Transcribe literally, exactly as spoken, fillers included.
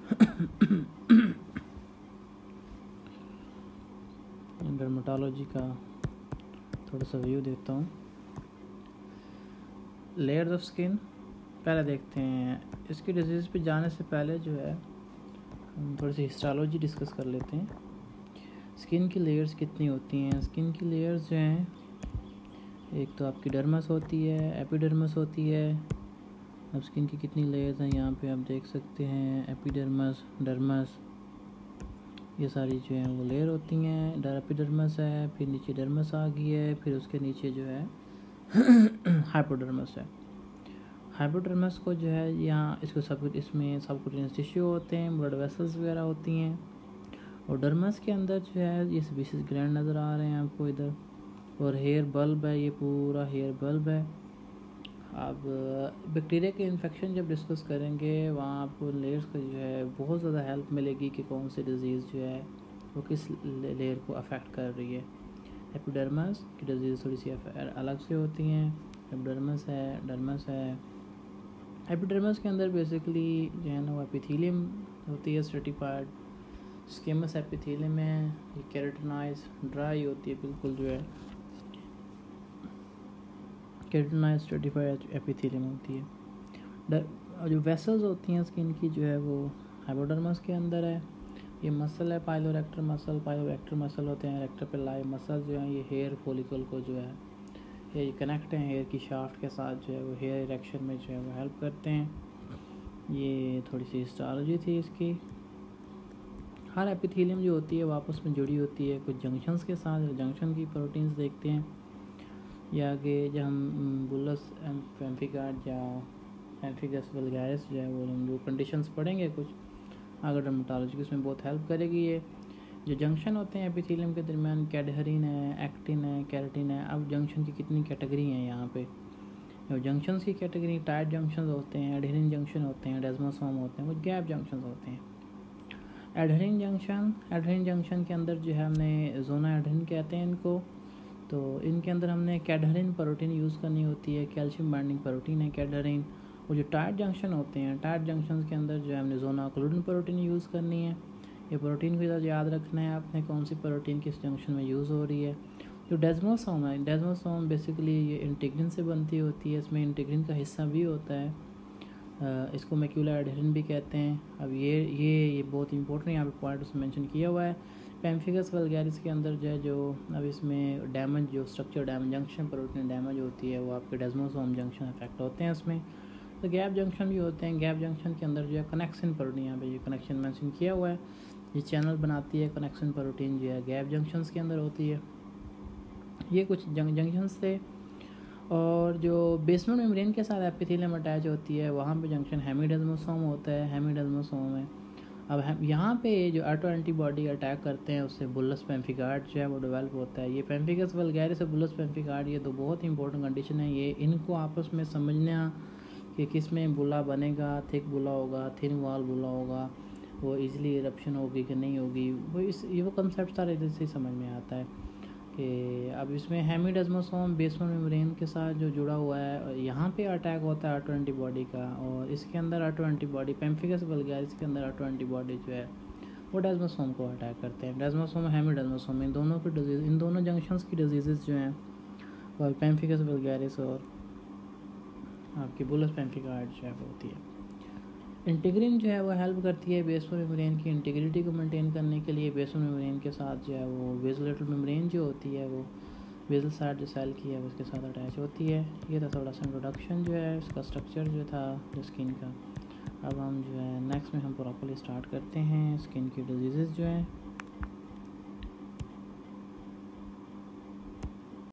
Dermatology का थोड़ा सा व्यू देता हूँ। लेयर्स ऑफ स्किन पहले देखते हैं। इसकी डिजीज़ पे जाने से पहले जो है हम थोड़ी सी हिस्टोलॉजी डिस्कस कर लेते हैं। स्किन की लेयर्स कितनी होती हैं? स्किन की लेयर्स जो हैं, एक तो आपकी डर्मस होती है, एपिडर्मस होती है। अब स्किन की कितनी लेयर्स हैं यहाँ पे आप देख सकते हैं। एपिडर्मस, डर्मस, ये सारी जो हैं वो लेयर होती हैं। डर एपिडर्मस है, फिर नीचे डर्मस आ गई है, फिर उसके नीचे जो है हाइपोडर्मस है। हाइपोडर्मस को जो है यहाँ इसको सब इसमें सबक्यूटेनियस टिश्यू होते हैं, ब्लड वेसल्स वगैरह होती हैं। और डर्मस के अंदर जो है ये स्पीसीज ग्लैंड नज़र आ रहे हैं आपको इधर, और हेयर बल्ब है, ये पूरा हेयर बल्ब है। अब बैक्टीरिया के इन्फेक्शन जब डिस्कस करेंगे वहाँ आपको लेयर्स का जो है बहुत ज़्यादा हेल्प मिलेगी कि कौन सी डिज़ीज़ जो है वो किस लेयर को अफेक्ट कर रही है। एपिडर्मस की डिज़ीज़ थोड़ी सी अलग से होती हैं। एपिडर्मस है, डर्मस है। एपिडर्मस के अंदर बेसिकली जो है ना वो एपिथेलियम होती है, स्ट्रेटिफाइड। स्केमस एपिथेलियम है, ये केराटिनाइज ड्राई होती है बिल्कुल, जो है केराटिनाइज स्ट्रेटिफाइड एपिथेलियम होती है। जो वेसल्स होती हैं स्किन की जो है वो हाइपोडर्मस के अंदर है। ये मसल है, पाइलोरेक्टर मसल, पाइलोरेक्टर मसल होते हैं। रेक्टर पे लाए मसल जो हैं ये हेयर फॉलिकल को जो है ये कनेक्ट हैं हेयर की शाफ्ट के साथ, जो है वो हेयर इरेक्शन में जो है वो हेल्प करते हैं। ये थोड़ी सी हिस्टोलॉजी थी इसकी। हर एपिथेलियम जो होती है वो आपस में जुड़ी होती है कुछ जंक्शंस के साथ। जंक्शन की प्रोटीन्स देखते हैं, या आगे जब हम बुलस पेम्फिकार्ड या पेम्फिगस वल्गैरिस जो है वो हम वो कंडीशंस पढ़ेंगे कुछ आगे डर्मेटोलॉजी, उसमें बहुत हेल्प करेगी। ये जो जंक्शन होते हैं एपिथेलियम के दरमियान, कैडहरीन है, एक्टिन है, केराटिन है। अब जंक्शन की कितनी कैटेगरी हैं यहाँ पे? जो जंक्शंस की कैटेगरी टाइट जंक्शन होते हैं, एडहेरिंग जंक्शन होते हैं, डेस्मोसोम होते हैं, कुछ गैप जंक्शन होते हैं। एडहेरिंग जंक्शन एडहेरिंग जंक्शन के अंदर जो है हमने जोना एडहेरिन कहते हैं इनको। तो इनके अंदर हमने कैडहरीन प्रोटीन यूज़ करनी होती है, कैल्शियम बाइंडिंग प्रोटीन है कैडहरीन। और जो टाइट जंक्शन होते हैं, टाइट जंक्शन के अंदर जो है हमने जोनाक्लोडिन प्रोटीन यूज़ करनी है। ये प्रोटीन को याद रखना है आपने, कौन सी प्रोटीन किस जंक्शन में यूज़ हो रही है। जो डेस्मोसोम है, डेस्मोसोम बेसिकली ये इंटीग्रिन से बनती होती है। इसमें इंटीग्रिन का हिस्सा भी होता है, इसको मैक्यूला एडहेरिन भी कहते हैं। अब ये ये ये बहुत इंपॉर्टेंट यहाँ पे पॉइंट उसमें मेंशन किया हुआ है। पेम्फिगस वल्गैरिस के अंदर जो है जो अब इसमें डैमेज जो structure damage junction protein damage होती है वो आपके डेस्मोसोम जंक्शन इफेक्ट होते हैं इसमें। तो गैप जंक्शन भी होते हैं। गैप जंक्शन के अंदर जो है कनेक्शन प्रोटीन, यहाँ पे ये कनेक्शन मेंशन किया हुआ है, ये चैनल बनाती है कनेक्शन प्रोटीन जो है गैप जंक्शंस के अंदर होती है। ये कुछ जंग जंक्शंस थे। और जो बेसमेंट मेम्ब्रेन के साथ एपिथेलियम अटैच होती है वहाँ पे जंक्शन हेमिडेस्मोसोम होता है, हेमिडेस्मोसोम है। अब हम यहाँ पे जो ऑटो एंटीबॉडी अटैक करते हैं उससे बुलस पेम्फिकार्ड जो है वो डेवलप होता है। ये पेम्फिगस वल्गैरिस और बुलस पेम्फिकार्ड ये दो बहुत ही इंपॉर्टेंट कंडीशन है। ये इनको आपस में समझना कि किस में बुला बनेगा, थिक बुला होगा, थिन वॉल बुला होगा, वो इजीली इरप्शन होगी कि नहीं होगी, वो इस ये वो कंसेप्ट सारे इधर से समझ में आता है कि अब इसमें हेमिडेस्मोसोम बेसमेंट मेम्ब्रेन के साथ जो जुड़ा हुआ है यहाँ पे अटैक होता है ऑटो एंटीबॉडी का। और इसके अंदर ऑटो एंटीबॉडी पेम्फिगस वल्गैरिस के अंदर ऑटो एंटीबॉडी जो है वो डेस्मोसोम को अटैक करते हैं। डेस्मोसोम हेमिडेस्मोसोम इन दोनों की डिजीज़ इन दोनों जंक्शंस की डिजीज़ जो हैं और पेम्फिगस वल्गैरिस और आपकी बुलस पेम्फिकार्ड जो है वो होती है। इंटीग्रिन जो है वो हेल्प करती है बेसमेंट मेम्ब्रेन की इंटीग्रिटी को मेंटेन करने के लिए। बेसमेंट मेम्ब्रेन के साथ जो है वो बेसोलेटल मेम्ब्रेन जो होती है वो बेसल साइड जो सेल की है उसके साथ अटैच होती है। ये था थोड़ा सा इंट्रोडक्शन जो है इसका स्ट्रक्चर जो था जो स्किन का। अब हम जो है नेक्स्ट में हम प्रॉपर्ली स्टार्ट करते हैं स्किन की डिजीज़ जो है।